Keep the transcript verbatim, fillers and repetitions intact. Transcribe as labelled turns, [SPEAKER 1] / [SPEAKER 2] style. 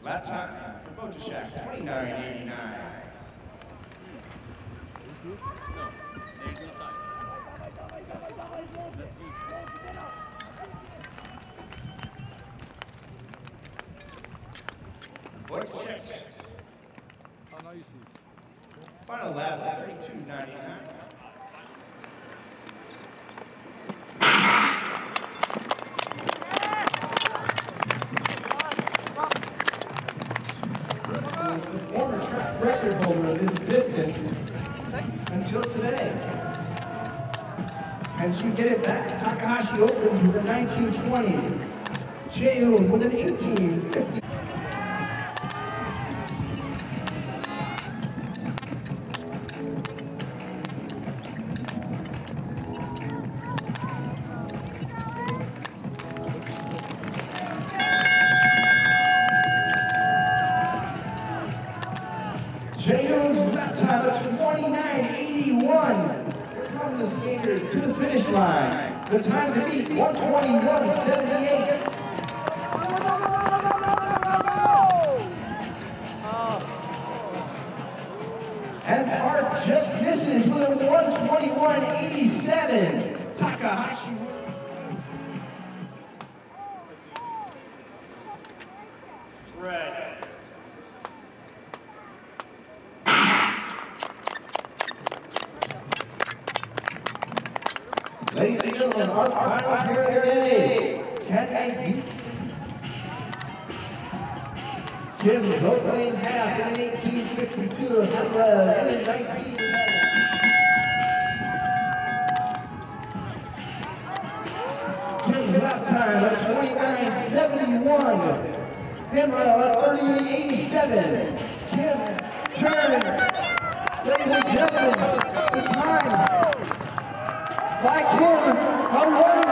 [SPEAKER 1] Lap time for Botushak, twenty-nine eighty-nine. Botushak. Final lap, thirty-two ninety-nine. The former track record holder of this distance until today. And she get it back. Takahashi opens with a nineteen twenty. Jaehoon with an eighteen fifty. Jaehoon's lap time of twenty-nine eighty-one. Here come the skaters to the finish line. The time to beat, one twenty-one seventy-eight. And Park just misses with a one twenty-one eighty-seven. Takahashi. Red. Ladies and gentlemen, our final pair of the day. Can they beat Kim's opening half in an eighteen fifty-two, Hemra in a nineteen eleven. Kim's lap time of twenty-nine seventy-one. Hemra at thirty-eight eighty-seven. Kim turn. Ladies and gentlemen, the time by Kim, a one